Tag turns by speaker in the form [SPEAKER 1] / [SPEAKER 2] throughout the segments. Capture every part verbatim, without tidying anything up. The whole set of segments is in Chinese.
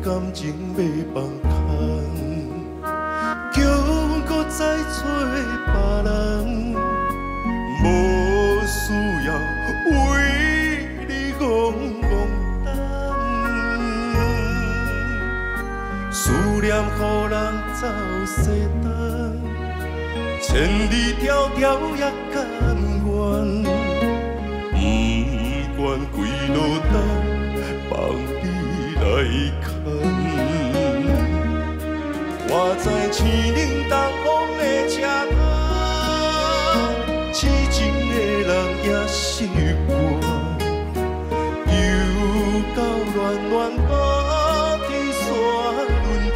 [SPEAKER 1] 感情要放空，叫阮搁再找别人，无需要为你戆戆等，思念予人走西东，千里迢迢也甘愿。 不管几路灯，放你来牵。我知青冷东风的车头，痴情的人也习惯，又到恋恋高低山轮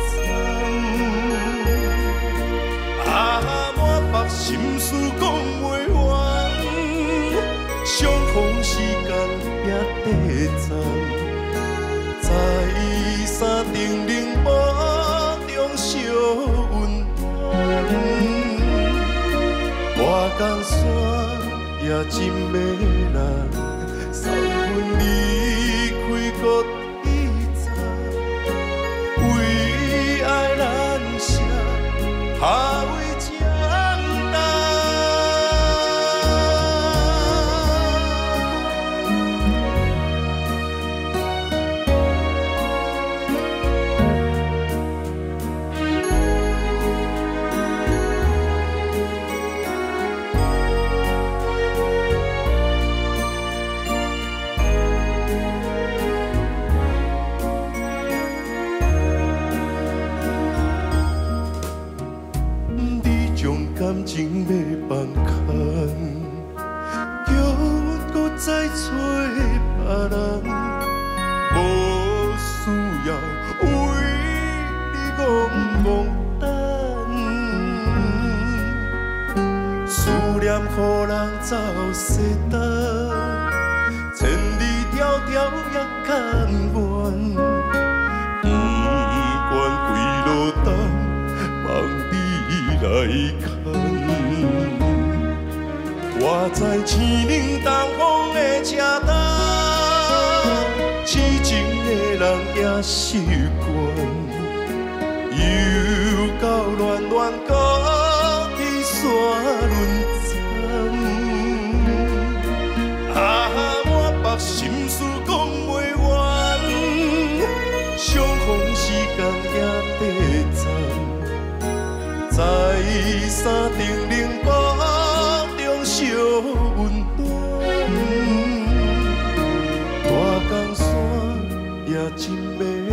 [SPEAKER 1] 残。啊，满腹心事讲袂完，相逢时间。 也短暂，在山顶冷波中烧温暖，我江山也真迷人，送阮离开搁天早，为爱难舍，下为江东。 感情要放空，叫阮搁再找别人，无需要为你戆戆等，思念予人走西东，千里迢迢也甘愿，不管几路灯，望你来牵。 我知青冷东风的车头，痴情的人也习惯，又到恋恋高低山轮残。啊，满腹心事讲袂完，相逢时间也短暂，在山顶冷波。 烧温暖，大江山也真美。